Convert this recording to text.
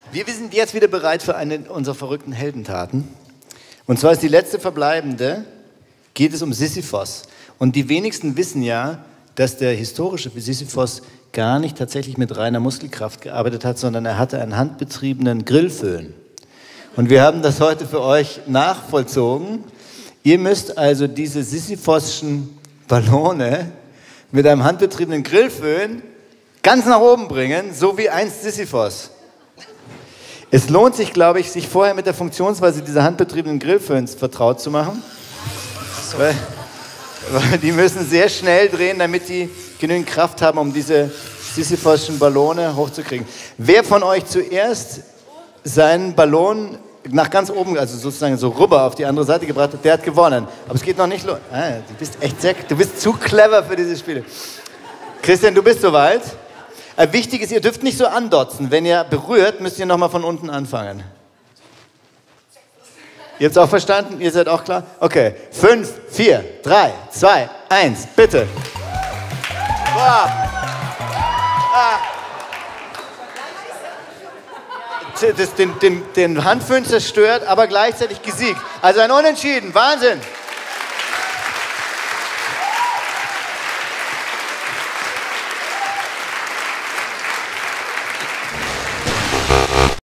Wir sind jetzt wieder bereit für eine unserer verrückten Heldentaten. Und zwar ist die letzte verbleibende, geht es um Sisyphos. Und die wenigsten wissen ja, dass der historische Sisyphos gar nicht tatsächlich mit reiner Muskelkraft gearbeitet hat, sondern er hatte einen handbetriebenen Grillföhn. Und wir haben das heute für euch nachvollzogen. Ihr müsst also diese sisyphosischen Ballone mit einem handbetriebenen Grillföhn ganz nach oben bringen, so wie einst Sisyphos. Es lohnt sich, glaube ich, sich vorher mit der Funktionsweise dieser handbetriebenen Grillföhns vertraut zu machen. Weil die müssen sehr schnell drehen, damit die genügend Kraft haben, um diese sisyphosischen Ballone hochzukriegen. Wer von euch zuerst seinen Ballon nach ganz oben, also sozusagen so rüber auf die andere Seite gebracht hat, der hat gewonnen. Aber es geht noch nicht los. Du bist echt du bist zu clever für diese Spiele. Christian, du bist soweit. Wichtig ist, ihr dürft nicht so andotzen. Wenn ihr berührt, müsst ihr nochmal von unten anfangen. Ihr habt es auch verstanden? Ihr seid auch klar? Okay. 5, 4, 3, 2, 1, bitte. Boah. Den Handföhn zerstört, aber gleichzeitig gesiegt. Also ein Unentschieden. Wahnsinn.